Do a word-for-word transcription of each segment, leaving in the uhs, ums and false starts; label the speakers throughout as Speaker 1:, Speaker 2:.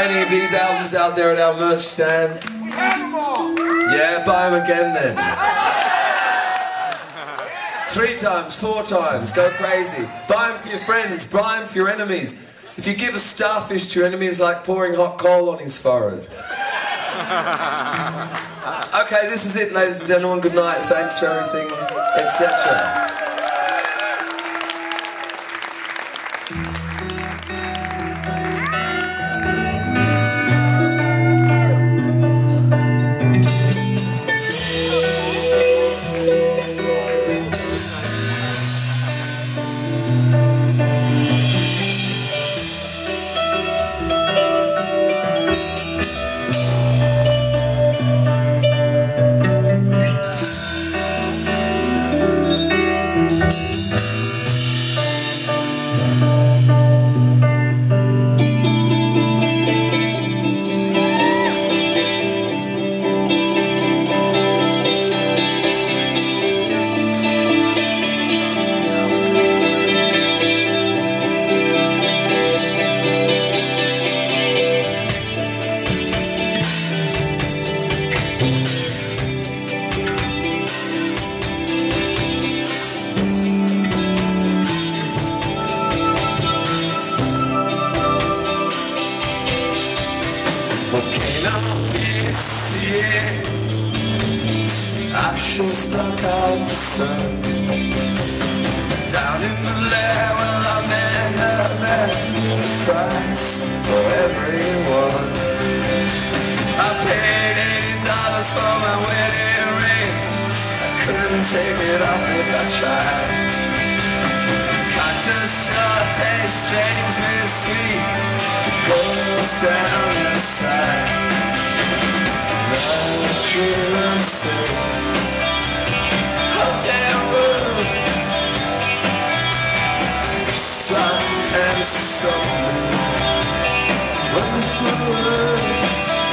Speaker 1: Any of these albums out there at our merch stand?
Speaker 2: We have them all.
Speaker 1: Yeah, buy them again then. Three times, four times, go crazy. Buy them for your friends, buy them for your enemies. If you give a starfish to your enemy, it's like pouring hot coal on his forehead. Okay, this is it, ladies and gentlemen. Good night, thanks for everything, et cetera. Ashes block out the sun. Down in the lair where I met her there, the price for everyone. I paid eighty dollars for my wedding ring. I couldn't take it off if I tried. Cut to short, taste strangely sweet. It goes down inside. No true soul. Hotel room, soft and soft, wonderful world.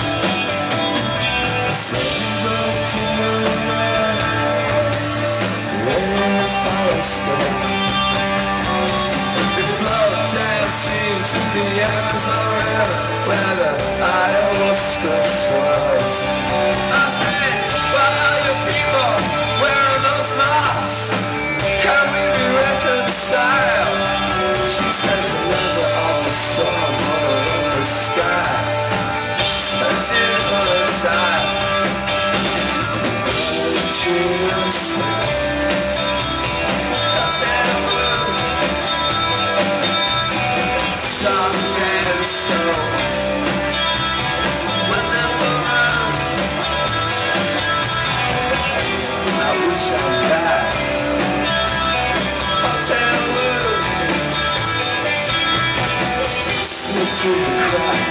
Speaker 1: Something to know where flowers go. We float downstream to the Amazon River, where the ayahuasca swirls. I say, where are your people? Where are those masks? Can we be reconciled? She says the weather of the storm over the sky. Searching for a child. Dreams. Hotel blue. Someday the soul. Whenever I'm, I wish I'm back. Hotel blue. Slip through the crack.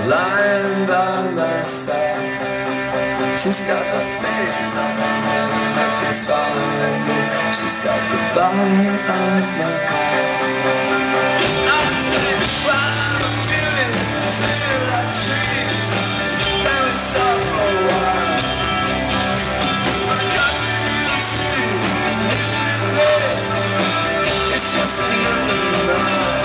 Speaker 1: lying by my side. She's got the face of a man that can swallow me. She's got the body of my pride. I said, wow, feelings smell like trees. Then we saw for a while. When I got you in the street, it's just another night.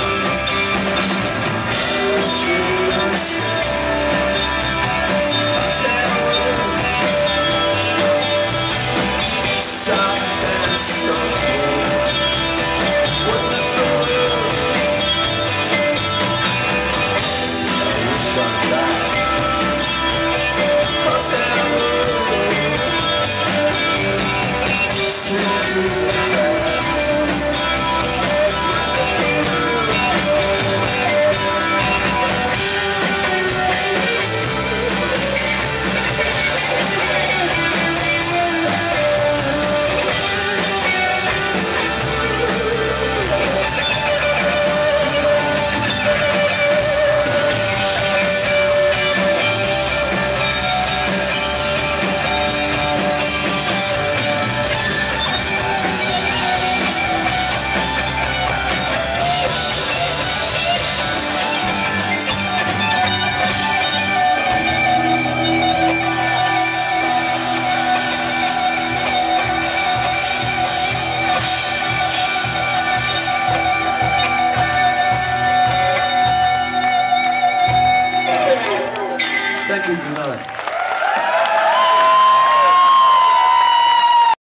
Speaker 1: Thank you, good night.